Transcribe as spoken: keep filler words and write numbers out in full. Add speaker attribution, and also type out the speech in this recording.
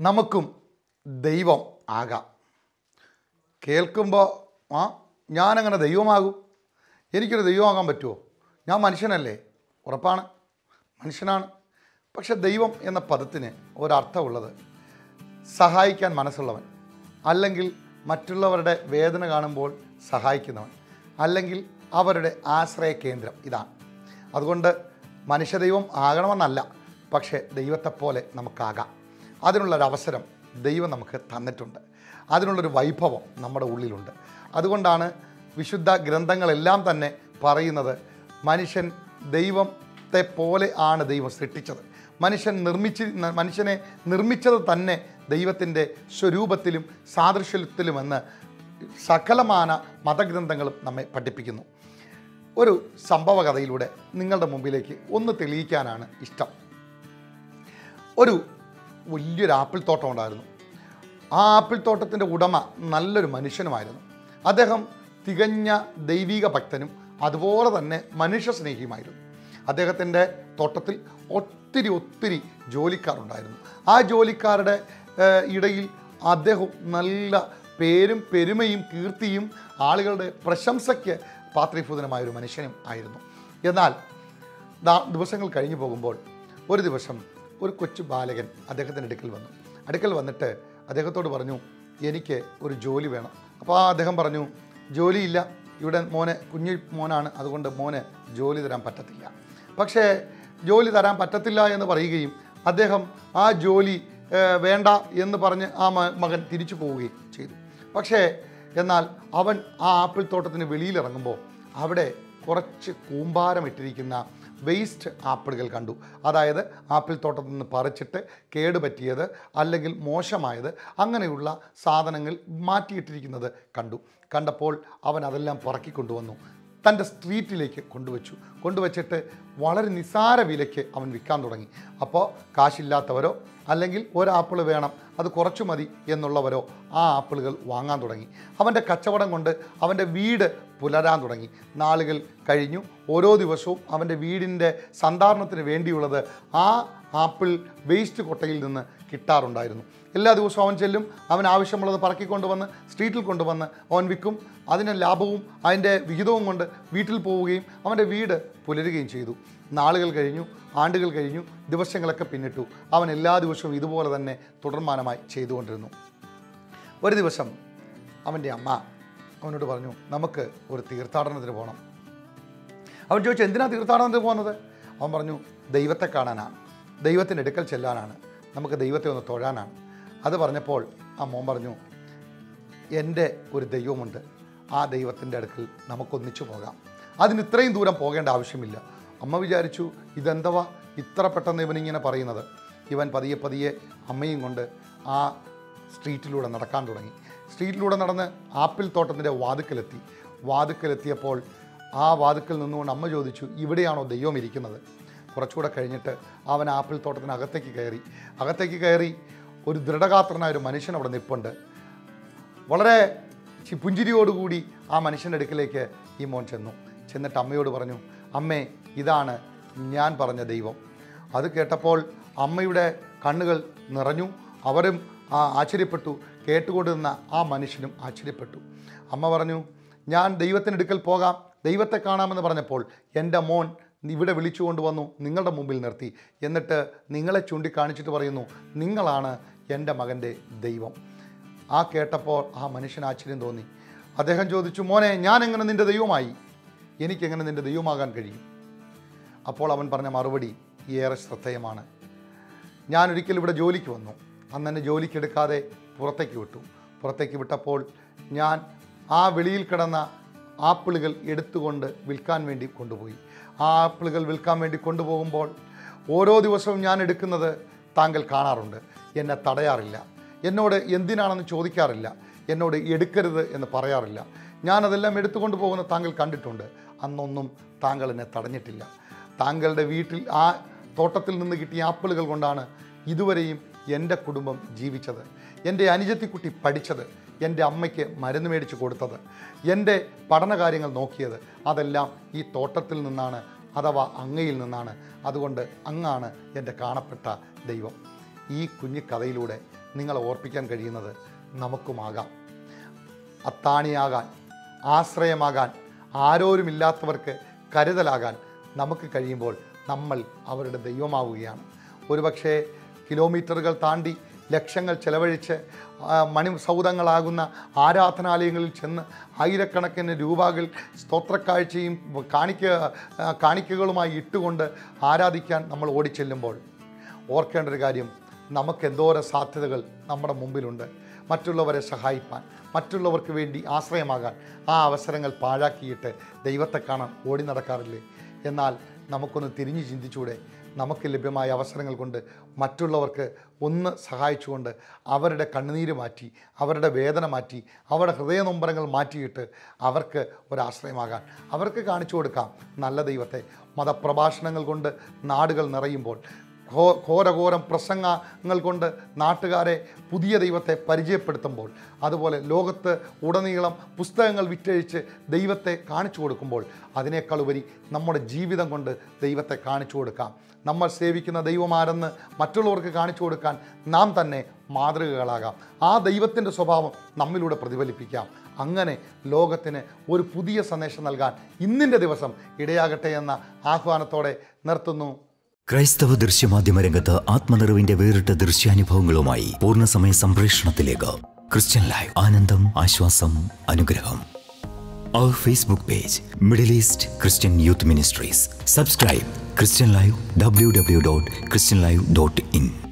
Speaker 1: നമുക്കും ദൈവം ആകാം. കേൾക്കുമ്പോൾ ആ ഞാനങ്ങനെ ദൈവമാകും, എനിക്കൊരു ദൈവമാകാൻ പറ്റുമോ? ഞാൻ മനുഷ്യനല്ലേ? ഉറപ്പാണ്, മനുഷ്യനാണ്. പക്ഷെ ദൈവം എന്ന പദത്തിന് ഒരർത്ഥമുള്ളത് സഹായിക്കാൻ മനസ്സുള്ളവൻ, അല്ലെങ്കിൽ മറ്റുള്ളവരുടെ വേദന കാണുമ്പോൾ സഹായിക്കുന്നവൻ, അല്ലെങ്കിൽ അവരുടെ ആശ്രയ കേന്ദ്രം. ഇതാണ്. അതുകൊണ്ട് മനുഷ്യദൈവം ആകണമെന്നല്ല, പക്ഷേ ദൈവത്തെപ്പോലെ നമുക്കാകാം. അതിനുള്ളൊരവസരം ദൈവം നമുക്ക് തന്നിട്ടുണ്ട്. അതിനുള്ളൊരു വൈഭവം നമ്മുടെ ഉള്ളിലുണ്ട്. അതുകൊണ്ടാണ് വിശുദ്ധ ഗ്രന്ഥങ്ങളെല്ലാം തന്നെ പറയുന്നത് മനുഷ്യൻ ദൈവത്തെ പോലെ ആണ് ദൈവം സൃഷ്ടിച്ചത്. മനുഷ്യൻ നിർമ്മിച്ച് മനുഷ്യനെ നിർമ്മിച്ചത് തന്നെ ദൈവത്തിൻ്റെ സ്വരൂപത്തിലും സാദൃശ്യത്തിലുമെന്ന് സകലമാന മതഗ്രന്ഥങ്ങളും നമ്മെ പഠിപ്പിക്കുന്നു. ഒരു സംഭവ കഥയിലൂടെ നിങ്ങളുടെ മുമ്പിലേക്ക് ഒന്ന് തെളിയിക്കാനാണ് ഇഷ്ടം. ഒരു വലിയൊരു ആപ്പിൾ തോട്ടം ഉണ്ടായിരുന്നു. ആ ആപ്പിൾ തോട്ടത്തിൻ്റെ ഉടമ നല്ലൊരു മനുഷ്യനുമായിരുന്നു. അദ്ദേഹം തികഞ്ഞ ദൈവിക ഭക്തനും അതുപോലെ തന്നെ മനുഷ്യ സ്നേഹിയുമായിരുന്നു. അദ്ദേഹത്തിൻ്റെ തോട്ടത്തിൽ ഒത്തിരി ഒത്തിരി ജോലിക്കാരുണ്ടായിരുന്നു. ആ ജോലിക്കാരുടെ ഇടയിൽ അദ്ദേഹം നല്ല പേരും പെരുമയും കീർത്തിയും ആളുകളുടെ പ്രശംസയ്ക്ക് പാത്രീഭൂതനുമായൊരു മനുഷ്യനും ആയിരുന്നു. എന്നാൽ ദിവസങ്ങൾ കഴിഞ്ഞു പോകുമ്പോൾ ഒരു ദിവസം ഒരു കൊച്ചു ബാലകൻ അദ്ദേഹത്തിൻ്റെ അടുക്കൽ വന്നു. അടുക്കൽ വന്നിട്ട് അദ്ദേഹത്തോട് പറഞ്ഞു, എനിക്ക് ഒരു ജോലി വേണം. അപ്പോൾ ആ അദ്ദേഹം പറഞ്ഞു, ജോലിയില്ല, ഇവിടെ മോനെ കുഞ്ഞു മോനാണ്, അതുകൊണ്ട് മോന് ജോലി തരാൻ പറ്റത്തില്ല. പക്ഷേ ജോലി തരാൻ പറ്റത്തില്ല എന്ന് പറയുകയും അദ്ദേഹം ആ ജോലി വേണ്ട എന്ന് പറഞ്ഞ് ആ മകൻ തിരിച്ചു പോവുകയും ചെയ്തു. പക്ഷേ എന്നാൽ അവൻ ആ ആപ്പിൾ തോട്ടത്തിന് വെളിയിലിറങ്ങുമ്പോൾ അവിടെ കുറച്ച് കൂമ്പാരമിട്ടിരിക്കുന്ന വേസ്റ്റ് ആപ്പിളുകൾ കണ്ടു. അതായത് ആപ്പിൾ തോട്ടത്തിൽ നിന്ന് പറിച്ചിട്ട് കേടുപറ്റിയത് അല്ലെങ്കിൽ മോശമായത് അങ്ങനെയുള്ള സാധനങ്ങൾ മാറ്റിയിട്ടിരിക്കുന്നത് കണ്ടു. കണ്ടപ്പോൾ അവൻ അതെല്ലാം പറക്കിക്കൊണ്ടുവന്നു തൻ്റെ സ്ട്രീറ്റിലേക്ക് കൊണ്ടുവച്ചു. കൊണ്ടുവച്ചിട്ട് വളരെ നിസ്സാര വിലയ്ക്ക് അവൻ വിൽക്കാൻ തുടങ്ങി. അപ്പോൾ കാശില്ലാത്തവരോ അല്ലെങ്കിൽ ഒരാപ്പിൾ വേണം, അത് കുറച്ചു മതി എന്നുള്ളവരോ ആ ആപ്പിളുകൾ വാങ്ങാൻ തുടങ്ങി. അവൻ്റെ കച്ചവടം കൊണ്ട് അവൻ്റെ വീട് പുലരാൻ തുടങ്ങി. നാളുകൾ കഴിഞ്ഞു. ഓരോ ദിവസവും അവൻ്റെ വീടിൻ്റെ സന്ധാരണത്തിന് വേണ്ടിയുള്ളത് ആ ആപ്പിൾ വേസ്റ്റ് കൊട്ടയിൽ നിന്ന് കിട്ടാറുണ്ടായിരുന്നു. എല്ലാ ദിവസവും അവൻ ചെല്ലും, അവൻ ആവശ്യമുള്ളത് പറക്കിക്കൊണ്ടുവന്ന് സ്ട്രീറ്റിൽ കൊണ്ടുവന്ന് അവൻ വിൽക്കും. അതിന് ലാഭവും അതിൻ്റെ വിഹിതവും കൊണ്ട് വീട്ടിൽ പോവുകയും അവൻ്റെ വീട് പുലരുകയും ചെയ്തു. നാളുകൾ കഴിഞ്ഞു, ആണ്ടുകൾ കഴിഞ്ഞു, ദിവസങ്ങളൊക്കെ പിന്നിട്ടു. അവൻ എല്ലാ ദിവസവും ഇതുപോലെ തന്നെ തുടർമാനമായി ചെയ്തുകൊണ്ടിരുന്നു. ഒരു ദിവസം അവൻ്റെ അമ്മ അവനോട് പറഞ്ഞു, നമുക്ക് ഒരു തീർത്ഥാടനത്തിന് പോകണം. അവൻ ചോദിച്ചു, എന്തിനാണ് തീർത്ഥാടനത്തിന് പോകുന്നത്? അവൻ പറഞ്ഞു, ദൈവത്തെ കാണാനാണ്, ദൈവത്തിൻ്റെ അടുക്കൽ ചെല്ലാനാണ്, നമുക്ക് ദൈവത്തെ ഒന്ന് തൊഴാനാണ്. അത് പറഞ്ഞപ്പോൾ ആ മോൻ പറഞ്ഞു, എൻ്റെ ഒരു ദൈവമുണ്ട്, ആ ദൈവത്തിൻ്റെ അടുക്കൽ നമുക്കൊന്നിച്ചു പോകാം, അതിന് ഇത്രയും ദൂരം പോകേണ്ട ആവശ്യമില്ല. അമ്മ വിചാരിച്ചു, ഇതെന്തവാ ഇത്ര പെട്ടെന്ന് ഇവനിങ്ങനെ പറയുന്നത്. ഇവൻ പതിയെ പതിയെ അമ്മയും കൊണ്ട് ആ സ്ട്രീറ്റിലൂടെ നടക്കാൻ തുടങ്ങി. സ്ട്രീറ്റിലൂടെ നടന്ന് ആപ്പിൾ തോട്ടത്തിൻ്റെ വാതുക്കലെത്തി. വാതുക്കലെത്തിയപ്പോൾ ആ വാതുക്കൽ നിന്നുകൊണ്ട് അമ്മ ചോദിച്ചു, ഇവിടെയാണോ ദൈവം ഇരിക്കുന്നത്? കുറച്ചുകൂടെ കഴിഞ്ഞിട്ട് അവൻ ആപ്പിൾ തോട്ടത്തിനകത്തേക്ക് കയറി. അകത്തേക്ക് കയറി ഒരു ദൃഢഗാത്രനായ ഒരു മനുഷ്യൻ അവിടെ നിൽപ്പുണ്ട്. വളരെ പുഞ്ചിരിയോടുകൂടി ആ മനുഷ്യൻ്റെ അടുക്കിലേക്ക് ഈ മോൻ ചെന്നു. ചെന്നിട്ട് അമ്മയോട് പറഞ്ഞു, അമ്മേ, ഇതാണ് ഞാൻ പറഞ്ഞ ദൈവം. അത് കേട്ടപ്പോൾ അമ്മയുടെ കണ്ണുകൾ നിറഞ്ഞു. അവരും ആ ആശ്ചര്യപ്പെട്ടു. കേട്ടുകൊണ്ടിരുന്ന ആ മനുഷ്യനും ആശ്ചര്യപ്പെട്ടു. അമ്മ പറഞ്ഞു, ഞാൻ ദൈവത്തിൻ്റെ അടുക്കൽ പോകാം, ദൈവത്തെ കാണാമെന്ന് പറഞ്ഞപ്പോൾ എൻ്റെ മോൻ ഇവിടെ വിളിച്ചു കൊണ്ടുവന്നു നിങ്ങളുടെ മുമ്പിൽ നിർത്തി. എന്നിട്ട് നിങ്ങളെ ചൂണ്ടിക്കാണിച്ചിട്ട് പറയുന്നു, നിങ്ങളാണ് എൻ്റെ മകൻ്റെ ദൈവം. ആ കേട്ടപ്പോൾ ആ മനുഷ്യന് ആശ്ചര്യം തോന്നി. അദ്ദേഹം ചോദിച്ചു, മോനെ, ഞാൻ എങ്ങനെ നിൻ്റെ ദൈവമായി? എനിക്കെങ്ങനെ നിൻ്റെ ദൈവമാകാൻ കഴിയും? അപ്പോൾ അവൻ പറഞ്ഞ മറുപടി ഏറെ ശ്രദ്ധേയമാണ്. ഞാനൊരിക്കൽ ഇവിടെ ജോലിക്ക് വന്നു. അന്ന് എന്നെ ജോലിക്കെടുക്കാതെ പുറത്തേക്ക് വിട്ടു. പുറത്തേക്ക് വിട്ടപ്പോൾ ഞാൻ ആ വെളിയിൽ കിടന്ന ആപ്പിളുകൾ എടുത്തുകൊണ്ട് വിൽക്കാൻ വേണ്ടി കൊണ്ടുപോയി. ആ ആപ്പിളുകൾ വിൽക്കാൻ വേണ്ടി കൊണ്ടുപോകുമ്പോൾ ഓരോ ദിവസവും ഞാൻ എടുക്കുന്നത് താങ്കൾ കാണാറുണ്ട്. എന്നെ തടയാറില്ല, എന്നോട് എന്തിനാണെന്ന് ചോദിക്കാറില്ല, എന്നോട് എടുക്കരുത് എന്ന് പറയാറില്ല. ഞാനതെല്ലാം എടുത്തുകൊണ്ട് പോകുന്ന താങ്കൾ കണ്ടിട്ടുണ്ട്. അന്നൊന്നും താങ്കൾ എന്നെ തടഞ്ഞിട്ടില്ല. താങ്കളുടെ വീട്ടിൽ ആ തോട്ടത്തിൽ നിന്ന് കിട്ടിയ ആപ്പിളുകൾ കൊണ്ടാണ് ഇതുവരെയും എൻ്റെ കുടുംബം ജീവിച്ചത്, എൻ്റെ അനുജത്തിക്കുട്ടി പഠിച്ചത്, എൻ്റെ അമ്മയ്ക്ക് മരുന്ന് മേടിച്ച് കൊടുത്തത്, എൻ്റെ പഠനകാര്യങ്ങൾ നോക്കിയത്. അതെല്ലാം ഈ തോട്ടത്തിൽ നിന്നാണ്, അഥവാ അങ്ങയിൽ നിന്നാണ്. അതുകൊണ്ട് അങ്ങാണ് എൻ്റെ കാണപ്പെട്ട ദൈവം. ഈ കുഞ്ഞു കഥയിലൂടെ നിങ്ങളെ ഓർപ്പിക്കാൻ കഴിയുന്നത് നമുക്കുമാകാം. അത്താണിയാകാൻ, ആശ്രയമാകാൻ, ആരോരുമില്ലാത്തവർക്ക് കരുതലാകാൻ നമുക്ക് കഴിയുമ്പോൾ നമ്മൾ അവരുടെ ദൈവമാവുകയാണ്. ഒരുപക്ഷെ കിലോമീറ്ററുകൾ താണ്ടി ലക്ഷങ്ങൾ ചെലവഴിച്ച് മണിസൗധങ്ങളാകുന്ന ആരാധനാലയങ്ങളിൽ ചെന്ന് ആയിരക്കണക്കിന് രൂപകൾ സ്തോത്രക്കാഴ്ചയും കാണിക്ക കാണിക്കകളുമായി ഇട്ടുകൊണ്ട് ആരാധിക്കാൻ നമ്മൾ ഓടിച്ചെല്ലുമ്പോൾ ഓർക്കേണ്ട ഒരു കാര്യം, നമുക്ക് എന്തോരം സാധ്യതകൾ നമ്മുടെ മുമ്പിലുണ്ട്. മറ്റുള്ളവരെ സഹായിപ്പാൻ, മറ്റുള്ളവർക്ക് വേണ്ടി ആശ്രയമാകാൻ ആ അവസരങ്ങൾ പാഴാക്കിയിട്ട് ദൈവത്തെ കാണാൻ ഓടി നടക്കാറില്ലേ? എന്നാൽ നമുക്കൊന്ന് തിരിഞ്ഞു ചിന്തിച്ചൂടെ? നമുക്ക് ലഭ്യമായ അവസരങ്ങൾ കൊണ്ട് മറ്റുള്ളവർക്ക് ഒന്ന് സഹായിച്ചുകൊണ്ട് അവരുടെ കണ്ണുനീര് മാറ്റി, അവരുടെ വേദന മാറ്റി, അവരുടെ ഹൃദയനൊമ്പരങ്ങൾ മാറ്റിയിട്ട് അവർക്ക് ഒരാശ്രയമാകാൻ അവർക്ക് കാണിച്ചു കൊടുക്കാം നല്ല ദൈവത്തെ. മതപ്രഭാഷണങ്ങൾ കൊണ്ട് നാടുകൾ നിറയുമ്പോൾ, ഘോ ഘോരഘോരം പ്രസംഗങ്ങൾ കൊണ്ട് നാട്ടുകാരെ പുതിയ ദൈവത്തെ പരിചയപ്പെടുത്തുമ്പോൾ, അതുപോലെ ലോകത്ത് ഉടനീളം പുസ്തകങ്ങൾ വിറ്റഴിച്ച് ദൈവത്തെ കാണിച്ചു കൊടുക്കുമ്പോൾ, അതിനേക്കാൾ ഉപരി നമ്മുടെ ജീവിതം കൊണ്ട് ദൈവത്തെ കാണിച്ചു കൊടുക്കാം. നമ്മൾ സേവിക്കുന്ന ദൈവമാരെന്ന് മറ്റുള്ളവർക്ക് കാണിച്ചു കൊടുക്കാൻ നാം തന്നെ മാതൃകകളാകാം. ആ ദൈവത്തിൻ്റെ സ്വഭാവം നമ്മിലൂടെ പ്രതിഫലിപ്പിക്കാം. അങ്ങനെ ലോകത്തിന് ഒരു പുതിയ സന്ദേശം നൽകാൻ ഇന്നിൻ്റെ ദിവസം ഇടയാകട്ടെ എന്ന ആഹ്വാനത്തോടെ നിർത്തുന്നു.
Speaker 2: ക്രൈസ്തവ ദൃശ്യമാധ്യമ രംഗത്ത് ആത്മനിറവിന്റെ വേറിട്ട ദൃശ്യാനുഭവങ്ങളുമായി പൂർണ്ണസമയ സംപ്രേഷണത്തിലേക്ക് ക്രിസ്ത്യൻ ലൈവ്. ആനന്ദം, ആശ്വാസം, അനുഗ്രഹം. Our Facebook page, Middle East Christian Youth Ministries. Subscribe ChristianLIVE, w w w dot christian live dot in.